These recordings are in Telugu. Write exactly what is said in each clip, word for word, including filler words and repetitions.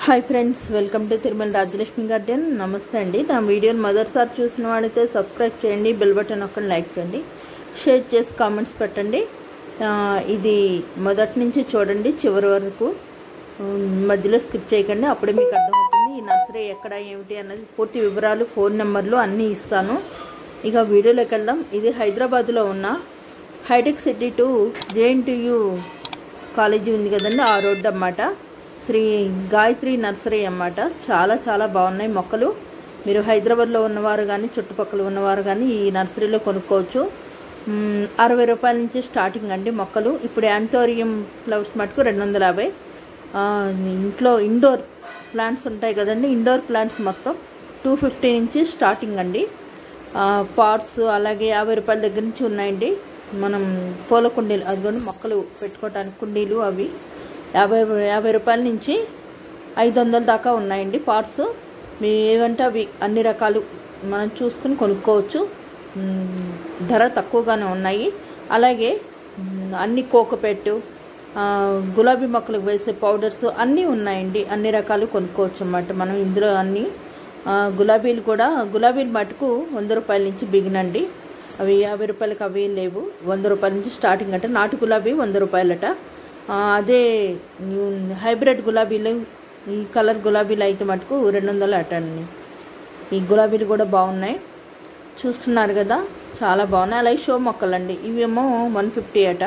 Hi friends, welcome to Tirumala Rajalakshmi garden. నమస్తే అండి. నా వీడియోని మొదటిసారి చూసిన వాడైతే సబ్స్క్రైబ్ చేయండి, బెల్ బటన్ ఒక్కటి లైక్ చేయండి, షేర్ చేసి కామెంట్స్ పెట్టండి. ఇది మొదటి నుంచి చూడండి చివరి వరకు, మధ్యలో స్కిప్ చేయకండి, అప్పుడే మీకు అర్థమవుతుంది ఈ నర్సరీ ఎక్కడ ఏమిటి అన్నది పూర్తి వివరాలు, ఫోన్ నెంబర్లు అన్నీ ఇస్తాను. ఇక వీడియోలోకి వెళ్దాం. ఇది హైదరాబాద్లో ఉన్న హైటెక్ సిటీ టు జేఎన్టీయూ కాలేజీ ఉంది కదండి, ఆ రోడ్డు అన్నమాట. శ్రీ గాయత్రి నర్సరీ అన్నమాట. చాలా చాలా బాగున్నాయి మొక్కలు. మీరు హైదరాబాద్లో ఉన్నవారు కానీ చుట్టుపక్కల ఉన్నవారు కానీ ఈ నర్సరీలో కొనుక్కోవచ్చు. అరవై రూపాయల నుంచి స్టార్టింగ్ అండి మొక్కలు. ఇప్పుడు యాంథోరియం ఫ్లవర్స్ మటుకు రెండు వందల యాభై. ఇంట్లో ఇండోర్ ప్లాంట్స్ ఉంటాయి కదండి, ఇండోర్ ప్లాంట్స్ మొత్తం టూ ఫిఫ్టీ నుంచి స్టార్టింగ్ అండి. పాట్స్ అలాగే యాభై రూపాయల దగ్గర నుంచి ఉన్నాయండి. మనం పూల కుండీలు, అదిగోండి మొక్కలు పెట్టుకోవడానికి కుండీలు, అవి యాభై యాభై రూపాయల నుంచి ఐదు వందల దాకా ఉన్నాయండి పార్ట్స్. మీ ఏవంటే అవి అన్ని రకాలు మనం చూసుకుని కొనుక్కోవచ్చు. ధర తక్కువగానే ఉన్నాయి. అలాగే అన్ని కోకోపెట్టు, గులాబీ మొక్కలకు వేసే పౌడర్స్ అన్నీ ఉన్నాయండి. అన్ని రకాలు కొనుక్కోవచ్చు అన్నమాట మనం ఇందులో అన్నీ. గులాబీలు కూడా, గులాబీలు మటుకు వంద రూపాయల నుంచి బిగినండి. అవి యాభై రూపాయలకి అవి లేవు, వంద రూపాయల నుంచి స్టార్టింగ్ అంట. నాటు గులాబీ వంద రూపాయలట. అదే హైబ్రిడ్ గులాబీలు, ఈ కలర్ గులాబీలు అయితే మటుకు రెండు వందలు అటండి. ఈ గులాబీలు కూడా బాగున్నాయి, చూస్తున్నారు కదా, చాలా బాగున్నాయి. అలాగే షో మొక్కలండి, ఇవేమో వన్ ఫిఫ్టీ అట.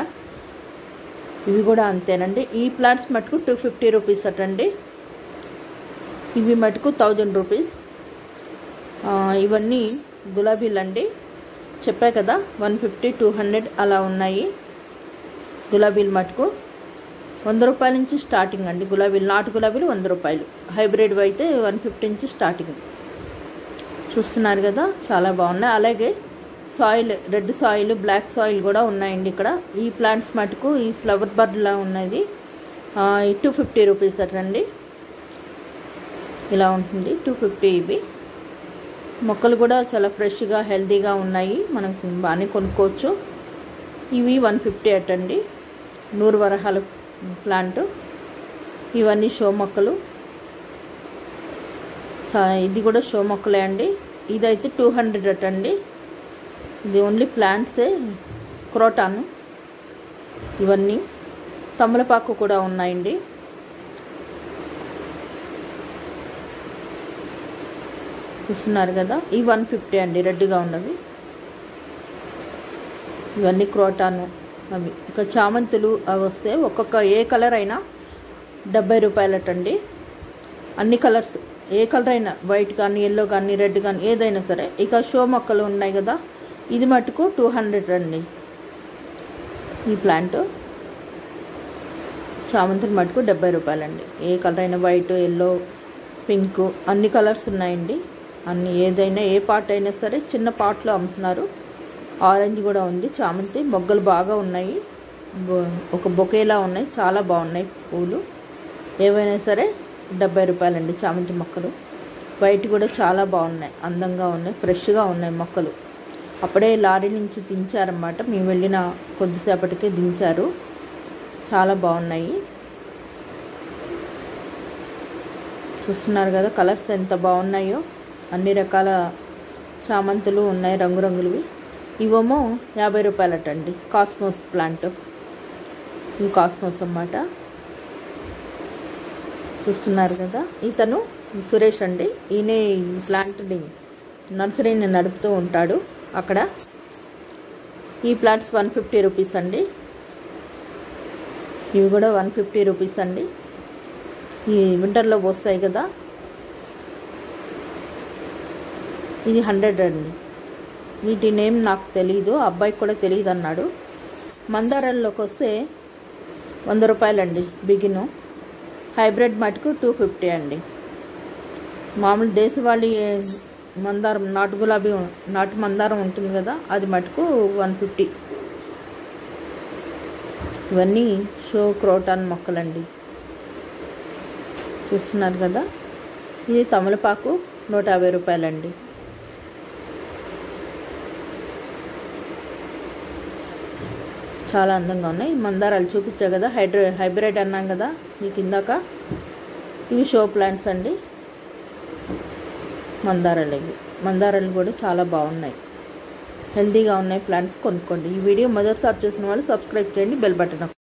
ఇవి కూడా అంతేనండి. ఈ ప్లాంట్స్ మటుకు టూ ఫిఫ్టీ రూపీస్ అటండి. ఇవి మటుకు థౌజండ్ రూపీస్. ఇవన్నీ గులాబీలు అండి, చెప్పా కదా, వన్ ఫిఫ్టీ టూ హండ్రెడ్ అలా ఉన్నాయి గులాబీలు మటుకు. వంద రూపాయల నుంచి స్టార్టింగ్ అండి గులాబీలు. నాటు గులాబీలు వంద రూపాయలు, హైబ్రిడ్ అయితే వన్ ఫిఫ్టీ నుంచి స్టార్టింగ్. చూస్తున్నారు కదా, చాలా బాగున్నాయి. అలాగే soil, red soil, black soil కూడా ఉన్నాయండి ఇక్కడ. ఈ ప్లాంట్స్ మటుకు ఈ ఫ్లవర్ బర్డ్లా ఉన్నది టూ ఫిఫ్టీ రూపీస్ అటండి. ఇలా ఉంటుంది టూ ఫిఫ్టీ. ఇవి మొక్కలు కూడా చాలా ఫ్రెష్గా హెల్తీగా ఉన్నాయి, మనం బాగానే కొనుక్కోవచ్చు. ఇవి వన్ ఫిఫ్టీ అటండి, నూరు వరహాల ప్లాంట్. ఇవన్నీ షో మొక్కలు, ఇది కూడా షో మొక్కలే అండి. ఇదైతే టూ హండ్రెడ్ అటండి. ఇది ఓన్లీ ప్లాంట్సే, క్రోటాను. ఇవన్నీ తమలపాకు కూడా ఉన్నాయండి. చూస్తున్నారు కదా, ఈ వన్ ఫిఫ్టీ అండి రెడ్గా ఉన్నవి. ఇవన్నీ క్రోటాను అవి. ఇక చామంతులు అవి వస్తే ఒక్కొక్క ఏ కలర్ అయినా డెబ్బై రూపాయలటండి. అన్ని కలర్స్, ఏ కలర్ అయినా, వైట్ కానీ ఎల్లో కానీ రెడ్ కానీ ఏదైనా సరే. ఇక షో మొక్కలు ఉన్నాయి కదా, ఇది మటుకు టూ హండ్రెడ్ అండి. ఈ ప్లాంట్ చామంతులు మటుకు డెబ్బై రూపాయలండి. ఏ కలర్ అయినా, వైట్, ఎల్లో, పింక్ అన్ని కలర్స్ ఉన్నాయండి. అన్ని ఏదైనా ఏ పార్ట్ అయినా సరే చిన్న పార్ట్లో అమ్ముతున్నారు. ఆరెంజ్ కూడా ఉంది. చామంతి మొగ్గలు బాగా ఉన్నాయి, ఒక బొకేలా ఉన్నాయి, చాలా బాగున్నాయి పూలు. ఏవైనా సరే డెబ్బై రూపాయలండి చామంతి మొక్కలు. వైట్ కూడా చాలా బాగున్నాయి, అందంగా ఉన్నాయి, ఫ్రెష్గా ఉన్నాయి మొక్కలు. అప్పుడే లారీ నుంచి దించారన్నమాట, మేము వెళ్ళిన కొద్దిసేపటికే దించారు. చాలా బాగున్నాయి. చూస్తున్నారు కదా కలర్స్ ఎంత బాగున్నాయో. అన్ని రకాల చామంతులు ఉన్నాయి, రంగురంగులవి. ఇవేమో యాభై రూపాయలటండి. కాస్మోస్ ప్లాంట్, ఇవి కాస్మోస్ అన్నమాట. చూస్తున్నారు కదా, ఇతను సురేష్ అండి. ఈయనే ఈ ప్లాంట్ని, నర్సరీని నడుపుతూ ఉంటాడు అక్కడ. ఈ ప్లాంట్స్ వన్ ఫిఫ్టీ రూపీస్ అండి. ఇవి కూడా వన్ ఫిఫ్టీ రూపీస్ అండి. ఈ వింటర్లో వస్తాయి కదా, ఇది హండ్రెడ్ అండి. వీటి నేమ్ నాకు తెలీదు, అబ్బాయికి కూడా తెలియదు అన్నాడు. మందారాల్లోకి వస్తే వంద రూపాయలండి బిగిను. హైబ్రిడ్ మటుకు టూ ఫిఫ్టీ అండి. మామూలు దేశవాళీ మందారం, నాటు గులాబీ, నాటు మందారం ఉంటుంది కదా, అది మటుకు వన్ ఫిఫ్టీ. ఇవన్నీ షో క్రోటాన్ మొక్కలండి. చూస్తున్నారు కదా, ఇది తమలపాకు నూట యాభై రూపాయలండి. చాలా అందంగా ఉన్నాయి. మందారాలు చూపించా కదా, హైడ్రో హైబ్రిడ్ అన్నాం కదా మీకు ఇందాక. ఇవి షో ప్లాంట్స్ అండి, మందారాలు. ఇవి మందారాలు కూడా చాలా బాగున్నాయి, హెల్తీగా ఉన్నాయి ప్లాంట్స్, కొనుక్కోండి. ఈ వీడియో మొదటిసారి చూసిన వాళ్ళు సబ్స్క్రైబ్ చేయండి, బెల్ బటన్